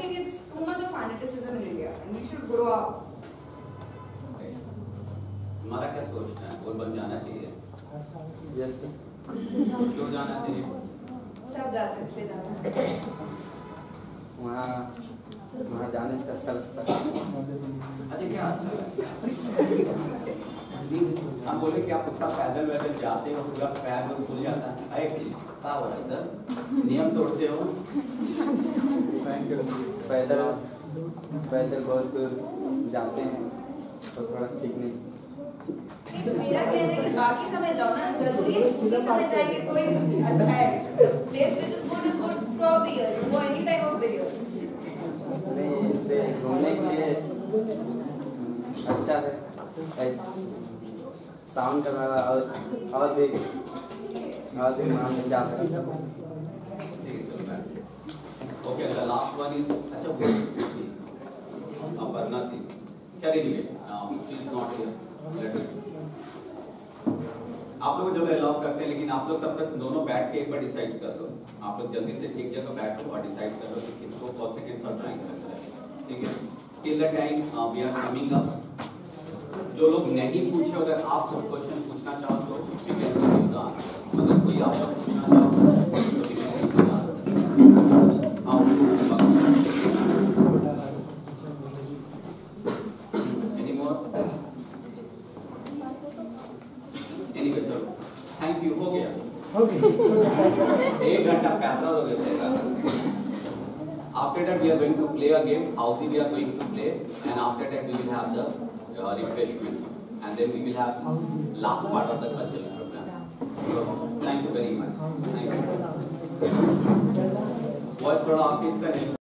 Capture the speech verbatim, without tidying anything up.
think it's too much of fanaticism in India, and we should grow up. तुम्हारा क्या सोचना है? बोल बन जाना चाहिए? Yes sir. क्यों जाना चाहिए? सब जाते हैं इसलिए जाना चाहिए। वहाँ वहाँ जाने से अच्छा लगता है। अच्छा क्या अच्छा है? हम बोले कि आप उसका पैदल वैदल जाते हो पूरा पैर में खुल जाता है। अरे क्या हो रहा है सर? नियम तोड़ते हो? पैदल पैदल बहुत दूर जाते हैं तो थोड़ा ठीक नहीं। मेरा कहना है कि बाकी समय जाओ ना, जरूरी है उसी समय जाएंगे तो ही अच्छा है। Place which is good is good throughout the year. You go any time of the year. नहीं, इससे घूमने के लिए अच्छा है। साउंड का मेरा और और भी और भी वहाँ पे जा सकते हैं। Okay the last one is अच्छा वो अब वरना थी क्या रेडी है शी इज नॉट हियर। आप लोग जब अलाउ करते हैं लेकिन आप लोग तब तक दोनों बैठ के एक बार डिसाइड कर लो। आप लोग जल्दी से एक जगह बैठो और डिसाइड कर लो कि किसको फर्स्ट सेकंड थर्ड रैंक करना है। ठीक है till the time we are coming up. जो लोग नहीं पूछे अगर आप सब क्वेश्चन पूछना चाहो तो we can give the answer. अगर कोई आप लोग पूछना चाहो तो we can give the answer. आओ एनी मोर एनीवे चलो थैंक यू हो गया एक घंटा पैदल हो गया। After that we are going to play a game. Howdy we are going to play, and after that we will have the uh, refreshment, and then we will have last part of the cultural program. So thank you very much. Thank you. Voice थोड़ा आप इसका